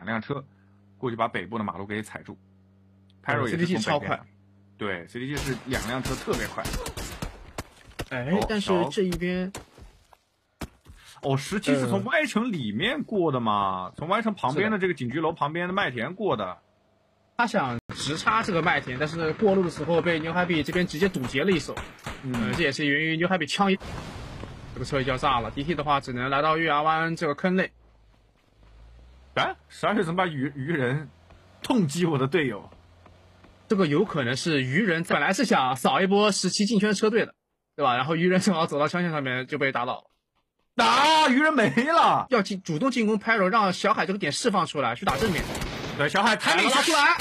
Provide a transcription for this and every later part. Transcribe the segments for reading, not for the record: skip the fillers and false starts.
2辆车过去把北部的马路给踩住。Pyro 也是 ，CDG 超快， 对 ，CDG 是2辆车特别快。 哎，但是这一边， 哦，17是从 Y 城里面过的嘛，从 Y 城旁边的这个警局楼旁边的麦田过的。 他想直插这个麦田，但是过路的时候被牛海比这边直接堵截了一手。这也是源于牛海比枪一，这个车已经要炸了。DT 的话只能来到月牙湾这个坑内。 哎，12月怎么把鱼人痛击我的队友？ 这个有可能是鱼人本来是想扫一波17进圈车队的，对吧？然后鱼人正好走到枪线上面就被打倒了。 鱼人没了， 要主动进攻 Pyro， 让小海这个点释放出来，去打正面。 对，小海抬拉出来。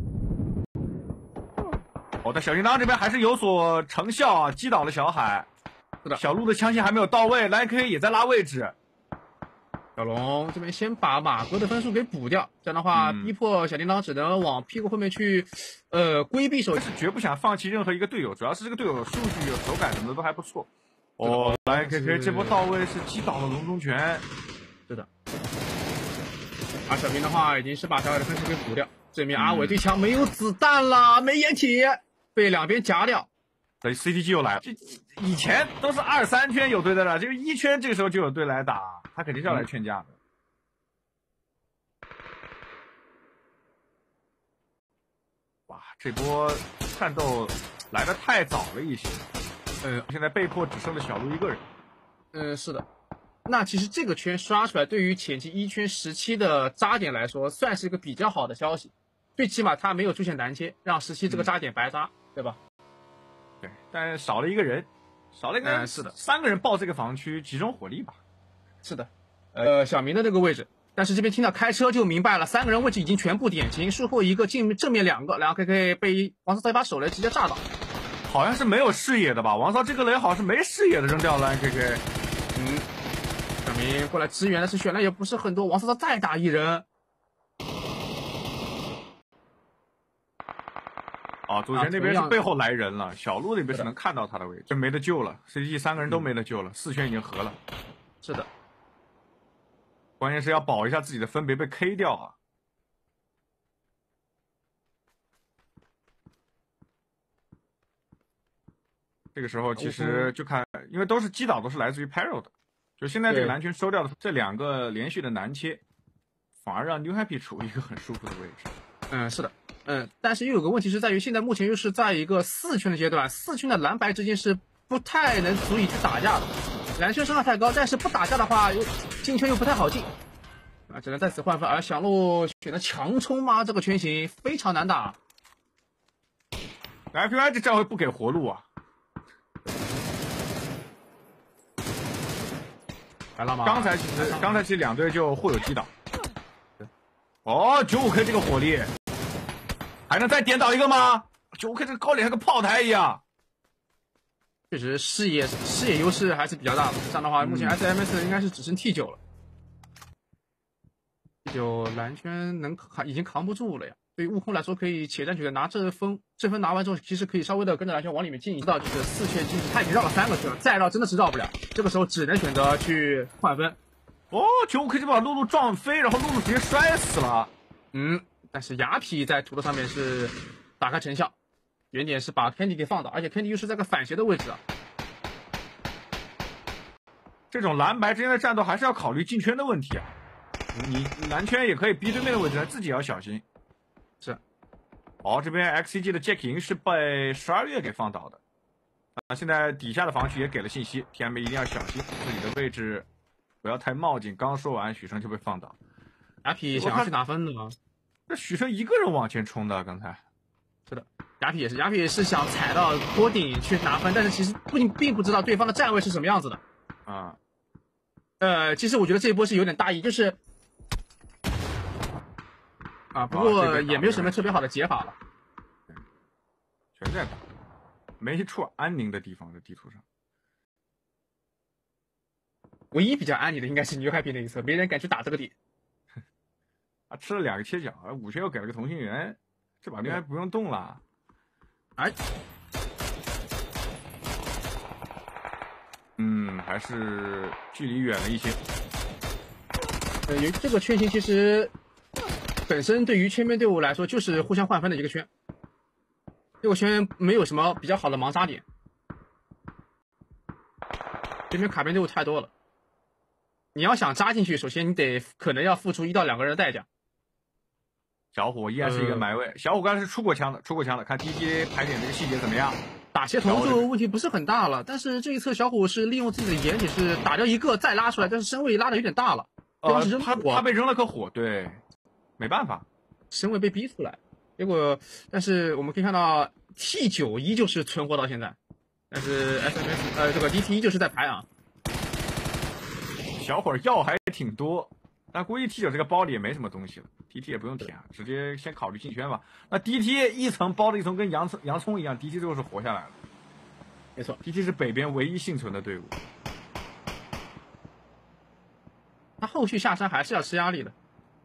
我的小叮当这边还是有所成效啊，击倒了小海。 是的， 小鹿的枪线还没有到位，蓝 K 也在拉位置。 小龙这边先把马哥的分数给补掉，这样的话逼迫小叮当只能往屁股后面去，规避手。 是绝不想放弃任何一个队友，主要是这个队友数据、手感什么的都还不错。蓝 K 这波到位是击倒了龙中拳。 是的。而小明的话已经是把小海的分数给补掉，这面阿伟对枪没有子弹了，没掩体，被两边夹掉。 所以 CTG 又来了，这以前都是2、3圈有队的了，这个1圈这个时候就有队来打，他肯定是要来劝架的。哇，这波战斗来得太早了一些。现在被迫只剩了小鹿一个人。 是的。那其实这个圈刷出来，对于前期1圈17的扎点来说，算是一个比较好的消息。最起码他没有出现难切，让17这个扎点白扎，对吧？ 对，但少了一个人， 是的 ，3个人抱这个防区，集中火力吧。 是的，小明的这个位置，但是这边听到开车就明白了，3个人位置已经全部点清，术后一个正面2个，然后 KK 被王骚一把手雷直接炸倒， 好像是没有视野的吧？王骚这个雷好像是没视野的扔掉了 KK。 小明过来支援，但是血量也不是很多，王骚再打一人。 左前那边是背后来人了，小鹿那边是能看到他的位置，这没得救了 ，CG 3个人都没得救了，4圈已经合了。 是的， 关键是要保一下自己的分，别被 K 掉啊。这个时候其实就看，因为都是击倒都是来自于 Pyro 的，就现在这个蓝圈收掉的这2个连续的难切，反而让 New Happy 处于一个很舒服的位置。 是的。但是又有个问题是在于，现在目前又是在一个4圈的阶段，4圈的蓝白之间是不太能足以去打架的。蓝圈声浪太高，但是不打架的话，进圈又不太好进，只能在此换分。而小鹿选择强冲吗？这个圈型非常难打。 FPI 这回不给活路啊！ 来了吗？ 刚才其实2队就互有击倒。95K 这个火力。还能再点倒一个吗？9K 这个高点像个炮台一样。 确实视野优势还是比较大的。这样的话，目前 SMS 应该是只剩 T9 了。T9蓝圈已经扛不住了呀。对于悟空来说，可以且战且战，拿这分拿完之后，其实可以稍微的跟着蓝圈往里面进，知道就是4圈进去，他已经绕了3个圈了，再绕真的是绕不了。这个时候只能选择去换分。 95K 就把露露撞飞，然后露露直接摔死了。 但是雅痞在土豆上面是打开成效，原点是把 Candy 给放倒，而且 Candy 又是在个反斜的位置啊。 这种蓝白之间的战斗还是要考虑进圈的问题啊。你蓝圈也可以逼对面的位置，自己也要小心。 是。 这边 XCG 的 Jack 营是被12月给放倒的。现在底下的防区也给了信息 ，Tianba 一定要小心自己的位置，不要太冒进。刚说完，许成就被放倒。 雅痞想要去拿分的吗？ 这许成一个人往前冲的，刚才。 是的，雅痞也是想踩到坡顶去拿分，但是其实并不知道对方的站位是什么样子的。其实我觉得这一波是有点大意，就是不过也没有什么特别好的解法了。 全在打，没一处安宁的地方，在地图上。 唯一比较安宁的应该是牛海平那一侧，没人敢去打这个点。 吃了2个切角，5圈又给了个同心圆，这把牛还不用动了。还是距离远了一些。 这个圈型其实本身对于圈边队伍来说就是互相换分的一个圈，这个圈没有什么比较好的盲杀点，这边卡边队伍太多了，你要想扎进去，首先你得可能要付出1到2个人的代价。 小虎依然是一个埋位，小虎刚才是出过枪的，看 DT 排点这个细节怎么样？ 打协同就问题不是很大了，但是这一侧小虎是利用自己的掩体是打掉一个再拉出来，但是身位拉的有点大了， 他被扔了颗火，对，没办法， 身位被逼出来，结果但是我们可以看到 T9依旧是存活到现在，但是 SMS 这个 DT 依旧是在排啊， 小伙药还挺多，但估计 T9这个包里也没什么东西了。DT 也不用舔，直接先考虑进圈吧。那 DT 一层包了一层，跟洋葱一样 ，DT 最后是活下来了。 没错 ，DT 是北边唯一幸存的队伍。 他后续下山还是要吃压力的。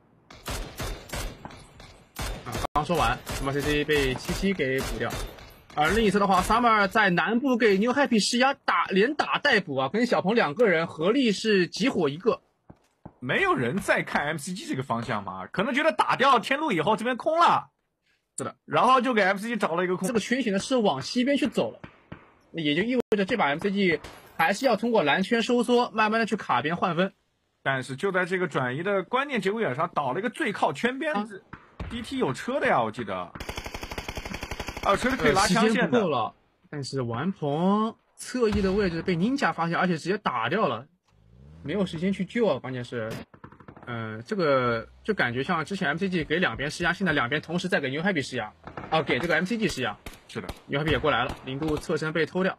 刚说完，那么 CC 被77给补掉。而另一侧的话 ，Summer 在南部给 New Happy 施压，连打带补啊，跟小鹏2个人合力是集火1个。 没有人在看 MCG 这个方向嘛？可能觉得打掉天路以后这边空了， 是的， 然后就给 MCG 找了一个空。 这个圈型呢是往西边去走了，也就意味着这把 MCG 还是要通过蓝圈收缩，慢慢的去卡边换分。 但是就在这个转移的关键节骨眼上，倒了一个最靠圈边子。DT 有车的呀，我记得。有车是可以拉枪线的。 时间不够了，但是顽鹏侧翼的位置被 Ninja 发现，而且直接打掉了。没有时间去救啊，关键是，这个就感觉像之前 MCG 给两边施压，现在两边同时在给 New Happy 施压，给这个 MCG 施压。 是的 ，New Happy 也过来了，零度侧身被偷掉，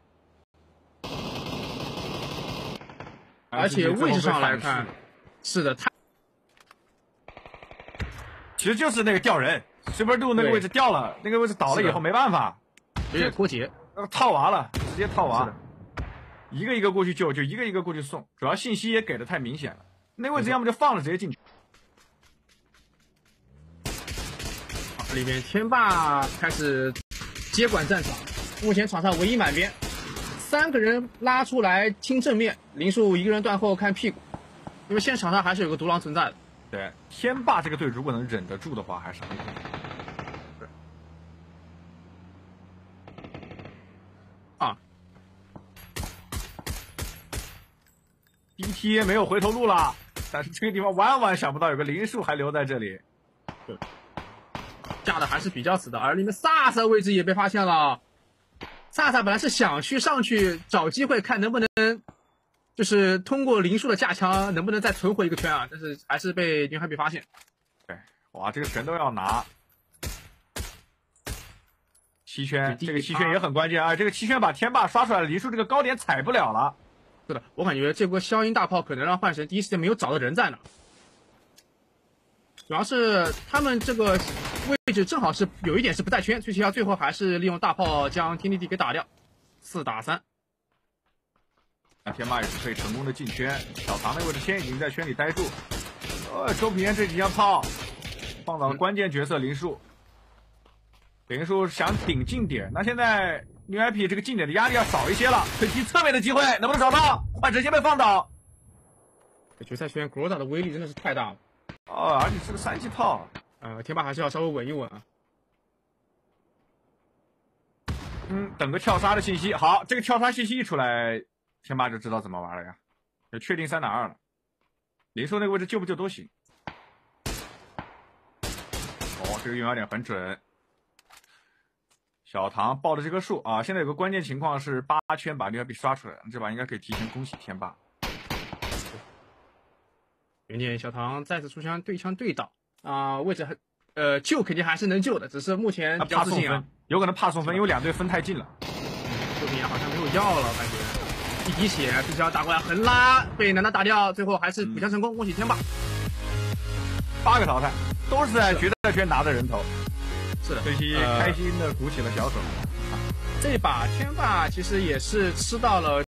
而且位置上来看，是的， 其实就是那个掉人 ，Super 度那个位置掉了，那个位置倒了以后没办法， 有点脱节， 套娃了，直接套娃。一个一个过去救，就一个一个过去送，主要信息也给的太明显了。那位置要么就放了，直接进去。 里面天霸开始接管战场，目前场上唯一满编，3个人拉出来清正面，林树1个人断后看屁股，因为现在场上还是有个独狼存在的。 对，天霸这个队如果能忍得住的话，还是很可能。DT 没有回头路了，但是这个地方万万想不到有个林树还留在这里， 对，架的还是比较死的。而里面萨萨位置也被发现了，萨萨本来是想去上去找机会看能不能，就是通过林树的架枪能不能再存活一个圈啊，但是还是被New Happy发现。 对，哇，这个全都要拿。7圈，这个7圈也很关键啊！这个7圈把天霸刷出来了，林树这个高点踩不了了。 是的，我感觉这波消音大炮可能让幻神第一时间没有找到人在哪，主要是他们这个位置正好是有一点是不带圈，最后还是利用大炮将天地地给打掉，4打3。 那天霸也是可以成功的进圈，小唐那个位置先已经在圈里待住，周平安这几枪炮放到了关键角色林树，林树想顶近点，那现在。New Happy 这个近点的压力要少一些了，可以踢侧面的机会能不能找到？幻神先被放倒。 决赛圈 Groda 的威力真的是太大了， 而且是个3级炮。 天霸还是要稍微稳一稳啊。 等个跳杀的信息。好，这个跳杀信息一出来，天霸就知道怎么玩了呀，就确定3打2了。林树那个位置救不救都行。这个用药点很准。小唐报的这棵树啊，现在有个关键情况是8圈把New Happy刷出来了，这把应该可以提前恭喜天霸。 原点小唐再次出枪对枪对倒位置很救肯定还是能救的，只是目前比较自信啊， 有可能怕送分，因为2队分太近了。 救命好像没有药了，感觉一滴血PCL打过来横拉被南大打掉，最后还是补枪成功，恭喜天霸。 8个淘汰都是在决赛圈拿的人头。 是的， 这期开心的鼓起了小手。 这把天霸其实也是吃到了